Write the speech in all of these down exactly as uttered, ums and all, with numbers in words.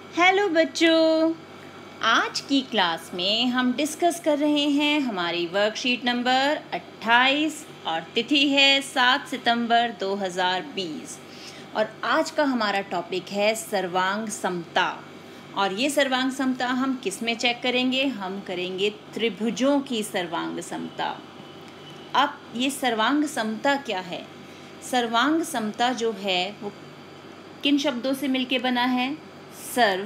Hello बच्चों, आज की क्लास में हम डिस्कस कर रहे हैं हमारी वर्कशीट नंबर अट्ठाईस और तिथि है सात सितंबर दो हज़ार बीस। और आज का हमारा टॉपिक है सर्वांग समता। और ये सर्वांग समता हम किस में चेक करेंगे? हम करेंगे त्रिभुजों की सर्वांग समता। अब ये सर्वांग समता क्या है? सर्वांग समता जो है वो किन शब्दों से मिलके बना है? सर्व,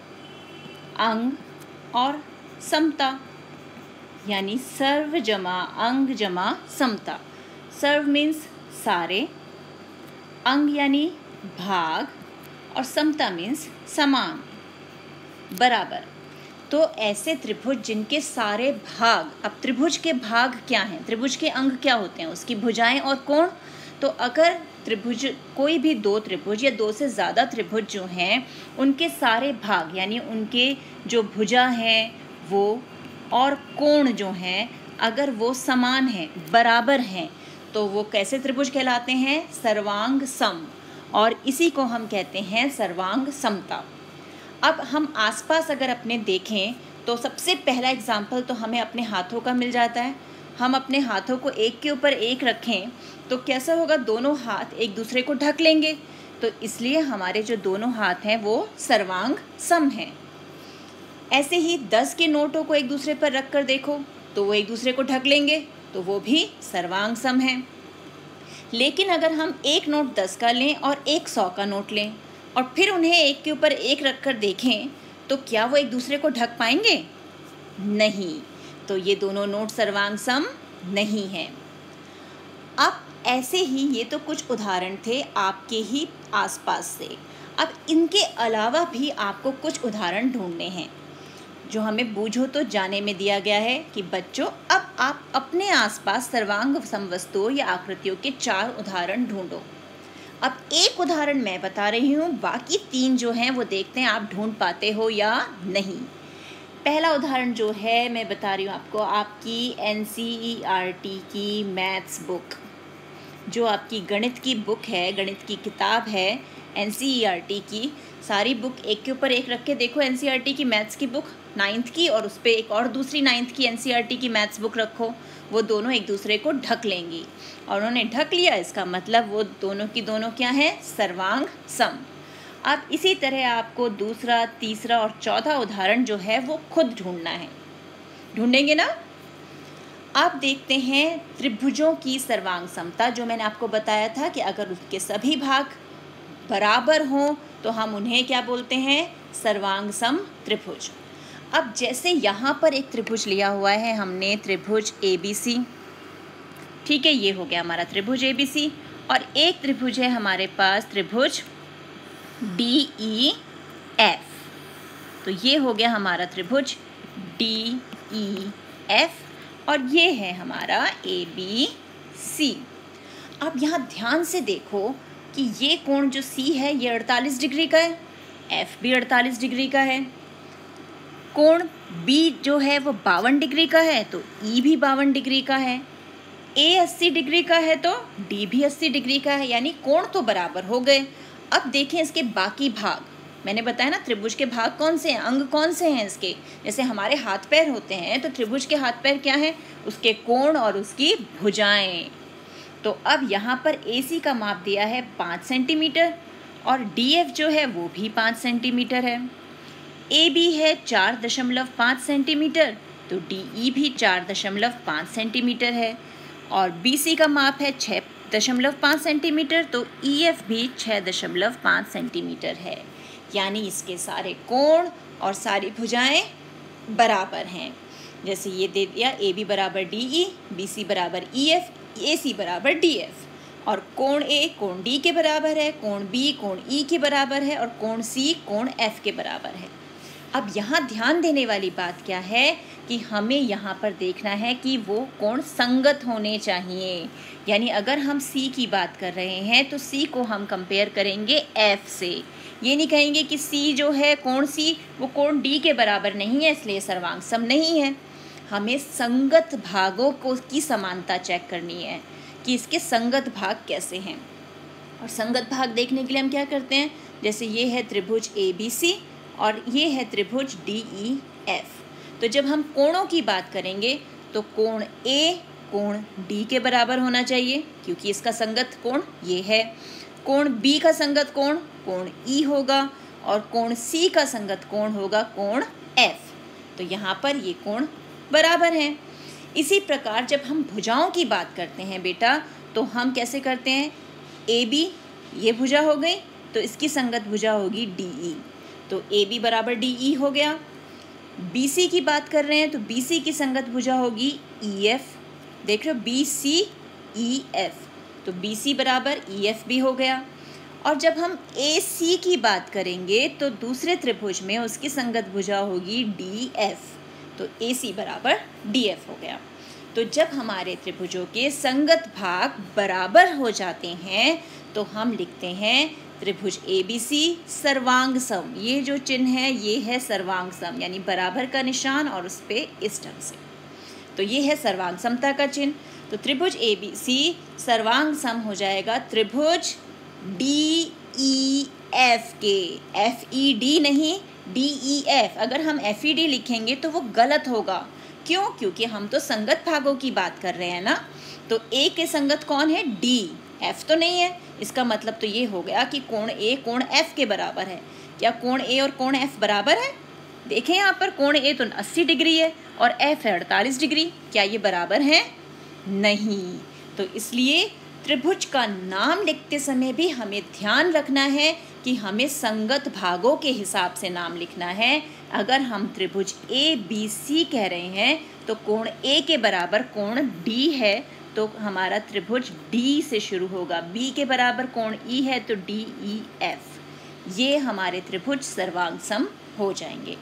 अंग और समता, यानी सर्व जमा अंग जमा समता। सर्व मीन्स सारे, अंग यानी भाग, और समता मीन्स समान, बराबर। तो ऐसे त्रिभुज जिनके सारे भाग, अब त्रिभुज के भाग क्या हैं? त्रिभुज के अंग क्या होते हैं? उसकी भुजाएं और कोण। तो अगर त्रिभुज, कोई भी दो त्रिभुज या दो से ज़्यादा त्रिभुज जो हैं उनके सारे भाग यानी उनके जो भुजा हैं वो और कोण जो हैं अगर वो समान हैं, बराबर हैं, तो वो कैसे त्रिभुज कहलाते हैं? सर्वांग सम। और इसी को हम कहते हैं सर्वांग समता। अब हम आसपास अगर अपने देखें तो सबसे पहला एग्जाम्पल तो हमें अपने हाथों का मिल जाता है। हम अपने हाथों को एक के ऊपर एक रखें तो कैसा होगा? दोनों हाथ एक दूसरे को ढक लेंगे। तो इसलिए हमारे जो दोनों हाथ हैं वो सर्वांग सम हैं। ऐसे ही दस के नोटों को एक दूसरे पर रख कर देखो तो वो एक दूसरे को ढक लेंगे, तो वो भी सर्वांग सम हैं। लेकिन अगर हम एक नोट दस का लें और एक सौ का नोट लें और फिर उन्हें एक के ऊपर एक रख कर देखें तो क्या वो एक दूसरे को ढक पाएंगे? नहीं। तो ये दोनों नोट सर्वांग सम नहीं हैं। अब ऐसे ही ये तो कुछ उदाहरण थे आपके ही आसपास से। अब इनके अलावा भी आपको कुछ उदाहरण ढूंढने हैं जो हमें बूझो तो जाने में दिया गया है कि बच्चों अब आप अपने आसपास सर्वांग सम वस्तुओं या आकृतियों के चार उदाहरण ढूंढो। अब एक उदाहरण मैं बता रही हूँ, बाकी तीन जो हैं वो देखते हैं आप ढूंढ पाते हो या नहीं। पहला उदाहरण जो है मैं बता रही हूँ आपको, आपकी N C E R T की मैथ्स बुक, जो आपकी गणित की बुक है, गणित की किताब है N C E R T की। सारी बुक एक के ऊपर एक रख के देखो, N C E R T की मैथ्स की बुक नाइन्थ की और उस पर एक और दूसरी नाइन्थ की N C E R T की मैथ्स बुक रखो, वो दोनों एक दूसरे को ढक लेंगी। और उन्होंने ढक लिया, इसका मतलब वो दोनों की दोनों क्या है? सर्वांग सम। अब इसी तरह आपको दूसरा, तीसरा और चौथा उदाहरण जो है वो खुद ढूंढना है। ढूंढेंगे ना? आप देखते हैं त्रिभुजों की सर्वांग समता, जो मैंने आपको बताया था कि अगर उसके सभी भाग बराबर हों तो हम उन्हें क्या बोलते हैं? सर्वांग सम त्रिभुज। अब जैसे यहाँ पर एक त्रिभुज लिया हुआ है हमने, त्रिभुज ए बी सी। ठीक है, ये हो गया हमारा त्रिभुज ए बी सी। और एक त्रिभुज है हमारे पास, त्रिभुज डी ई एफ। तो ये हो गया हमारा त्रिभुज डी ई एफ और ये है हमारा ए बी सी। अब यहाँ ध्यान से देखो कि ये कोण जो सी है ये अड़तालीस डिग्री का है, एफ भी अड़तालीस डिग्री का है। कोण बी जो है वो बावन डिग्री का है, तो ई भी बावन डिग्री का है। ए अस्सी डिग्री का है तो डी भी अस्सी डिग्री का है, यानी कोण तो बराबर हो गए। अब देखें इसके बाकी भाग। मैंने बताया ना त्रिभुज के भाग कौन से हैं, अंग कौन से हैं इसके। जैसे हमारे हाथ पैर होते हैं तो त्रिभुज के हाथ पैर क्या हैं? उसके कोण और उसकी भुजाएं। तो अब यहाँ पर ए सी का माप दिया है पाँच सेंटीमीटर और डी एफ जो है वो भी पाँच सेंटीमीटर है। ए बी है चार दशमलव पाँच सेंटीमीटर, तो डी ई भी चार दशमलव पाँच सेंटीमीटर है। और बी सी का माप है छः दशमलव पाँच सेंटीमीटर, तो ई एफ भी छः दशमलव पाँच सेंटीमीटर है। यानी इसके सारे कोण और सारी भुजाएं बराबर हैं। जैसे ये दे दिया, ए बी बराबर डी ई, बी सी बराबर ई एफ, ए सी बराबर डी एफ। और कोण ए कोण डी के बराबर है, कोण बी कोण ई के बराबर है और कोण सी कोण एफ के बराबर है। अब यहाँ ध्यान देने वाली बात क्या है कि हमें यहाँ पर देखना है कि वो कोण संगत होने चाहिए। यानी अगर हम सी की बात कर रहे हैं तो सी को हम कंपेयर करेंगे एफ से। ये नहीं कहेंगे कि सी जो है कोण सी वो कोण डी के बराबर नहीं है इसलिए सर्वांग सम नहीं है। हमें संगत भागों को की समानता चेक करनी है कि इसके संगत भाग कैसे हैं। और संगत भाग देखने के लिए हम क्या करते हैं? जैसे ये है त्रिभुज ए बी सी और ये है त्रिभुज डी ई एफ। तो जब हम कोणों की बात करेंगे तो कोण ए कोण डी के बराबर होना चाहिए, क्योंकि इसका संगत कोण ये है। कोण बी का संगत कोण कोण ई होगा, और कोण सी का संगत कोण होगा कोण एफ। तो यहाँ पर ये कोण बराबर हैं। इसी प्रकार जब हम भुजाओं की बात करते हैं बेटा, तो हम कैसे करते हैं, ए बी ये भुजा हो गई, तो इसकी संगत भुजा होगी डी ई, तो ए बी बराबर डी ई हो गया। बी सी की बात कर रहे हैं तो बी सी की संगत भुजा होगी ई एफ, देख रहे हो, बी सी ई एफ, तो बी सी बराबर ई एफ भी हो गया। और जब हम ए सी की बात करेंगे तो दूसरे त्रिभुज में उसकी संगत भुजा होगी डी एफ, तो ए सी बराबर डी एफ हो गया। तो जब हमारे त्रिभुजों के संगत भाग बराबर हो जाते हैं तो हम लिखते हैं त्रिभुज ए बी सी सर्वांग सम। ये जो चिन्ह है ये है सर्वांग सम, यानी बराबर का निशान और उस पर इस ढंग से, तो ये है सर्वांग समता का चिन्ह। तो त्रिभुज ए बी सी सर्वांग सम हो जाएगा त्रिभुज डी ई एफ के, एफ ई डी नहीं डी ई एफ। अगर हम एफ ई डी लिखेंगे तो वो गलत होगा, क्यों, क्योंकि हम तो संगत भागों की बात कर रहे हैं ना। तो ए के संगत कौन है, डी, एफ तो नहीं है। इसका मतलब तो ये हो गया कि कोण ए कोण एफ के बराबर है। क्या कोण ए और कोण एफ बराबर है? देखें यहाँ पर कोण ए तो अस्सी डिग्री है और एफ है अड़तालीस डिग्री, क्या ये बराबर हैं? नहीं। तो इसलिए त्रिभुज का नाम लिखते समय भी हमें ध्यान रखना है कि हमें संगत भागों के हिसाब से नाम लिखना है। अगर हम त्रिभुज ए बी सी कह रहे हैं तो कोण ए के बराबर कोण डी है, तो हमारा त्रिभुज डी से शुरू होगा। बी के बराबर कोण ई है तो डी ई एफ। ये हमारे त्रिभुज सर्वांग सम हो जाएंगे।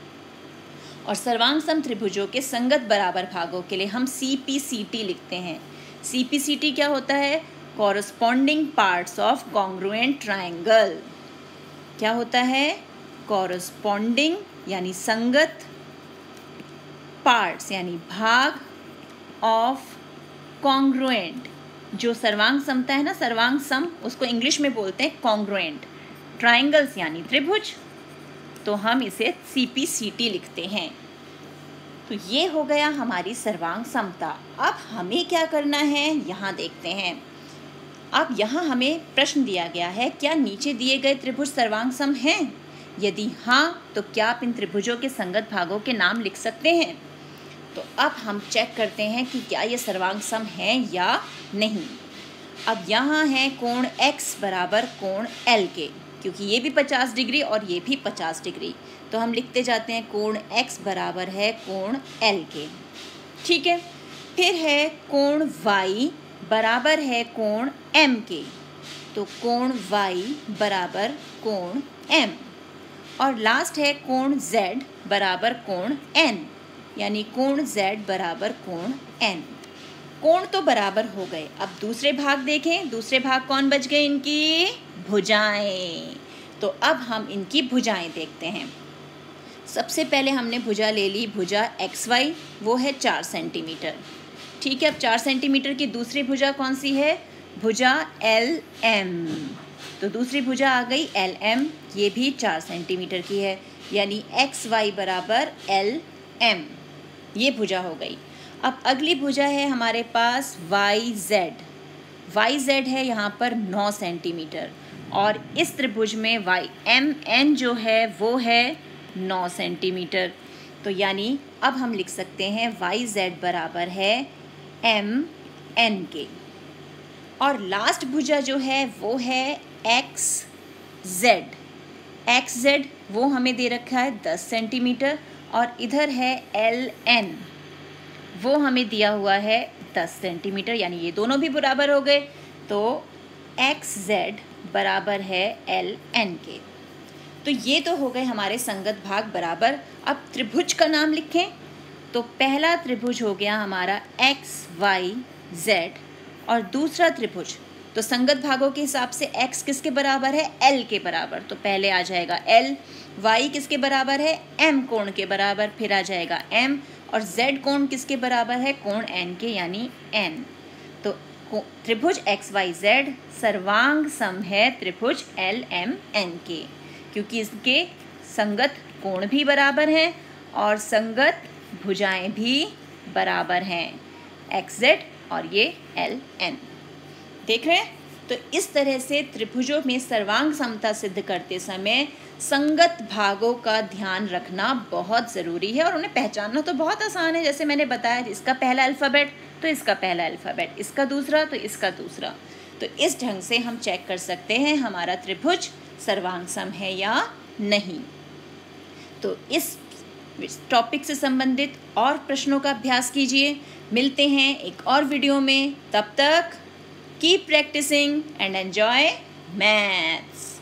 और सर्वांग सम त्रिभुजों के संगत बराबर भागों के लिए हम सी पी सी टी लिखते हैं। सी पी सी टी क्या होता है? Corresponding parts of congruent triangle. क्या होता है? कॉरस्पॉन्डिंग यानी संगत, पार्ट्स यानी भाग, ऑफ कॉन्ग्रुएंट, जो सर्वांग समता है ना, सर्वांग सम, उसको इंग्लिश में बोलते हैं कॉन्ग्रुएंट। ट्राइंगल्स यानी त्रिभुज, तो हम इसे सी पी सी टी लिखते हैं। तो ये हो गया हमारी सर्वांग समता। अब हमें क्या करना है यहाँ देखते हैं। अब यहाँ हमें प्रश्न दिया गया है, क्या नीचे दिए गए त्रिभुज सर्वांग सम हैं? यदि हाँ, तो क्या आप इन त्रिभुजों के संगत भागों के नाम लिख सकते हैं? तो अब हम चेक करते हैं कि क्या ये सर्वांग सम हैं या नहीं। अब यहाँ है कोण x बराबर कोण L के, क्योंकि ये भी पचास डिग्री और ये भी पचास डिग्री, तो हम लिखते जाते हैं कोण x बराबर है कोण L के। ठीक है। फिर है कोण y बराबर है कोण M के, तो कोण y बराबर कोण M। और लास्ट है कोण z बराबर कोण n, यानी कोण z बराबर कोण n। कोण तो बराबर हो गए। अब दूसरे भाग देखें। दूसरे भाग कौन बच गए? इनकी भुजाएं। तो अब हम इनकी भुजाएं देखते हैं। सबसे पहले हमने भुजा ले ली, भुजा एक्स वाई, वो है चार सेंटीमीटर। ठीक है। अब चार सेंटीमीटर की दूसरी भुजा कौन सी है? भुजा एल एम। तो दूसरी भुजा आ गई एल एम, ये भी चार सेंटीमीटर की है, यानी एक्स वाई बराबर एल एम, ये भुजा हो गई। अब अगली भुजा है हमारे पास वाई जेड। वाई जेड है यहाँ पर नौ सेंटीमीटर, और इस त्रिभुज में वाई एम एन जो है वो है नौ सेंटीमीटर। तो यानी अब हम लिख सकते हैं वाई जेड बराबर है एम एन के। और लास्ट भुजा जो है वो है एक्स जेड। एक्स जेड वो हमें दे रखा है दस सेंटीमीटर, और इधर है एल एन, वो हमें दिया हुआ है दस सेंटीमीटर, यानी ये दोनों भी बराबर हो गए। तो एक्स जेड बराबर है एल एन के। तो ये तो हो गए हमारे संगत भाग बराबर। अब त्रिभुज का नाम लिखें। तो पहला त्रिभुज हो गया हमारा एक्स वाई जेड, और दूसरा त्रिभुज तो संगत भागों के हिसाब से x किसके बराबर है? l के बराबर, तो पहले आ जाएगा l। y किसके बराबर है? m कोण के बराबर, फिर आ जाएगा m। और z कोण किसके बराबर है? कोण n के, यानी n। तो त्रिभुज एक्स वाई जेड सर्वांग सम है त्रिभुज एल एम एन के, क्योंकि इसके संगत कोण भी बराबर हैं और संगत भुजाएं भी बराबर हैं, एक्स जेड और ये एल एन। देख रहे हैं? तो इस तरह से त्रिभुजों में सर्वांग समता सिद्ध करते समय संगत भागों का ध्यान रखना बहुत ज़रूरी है और उन्हें पहचानना तो बहुत आसान है। जैसे मैंने बताया, इसका पहला अल्फ़ाबेट तो इसका पहला अल्फ़ाबेट, इसका दूसरा तो इसका दूसरा। तो इस ढंग से हम चेक कर सकते हैं हमारा त्रिभुज सर्वांग सम है या नहीं। तो इस टॉपिक से संबंधित और प्रश्नों का अभ्यास कीजिए। मिलते हैं एक और वीडियो में, तब तक keep practising and enjoy maths.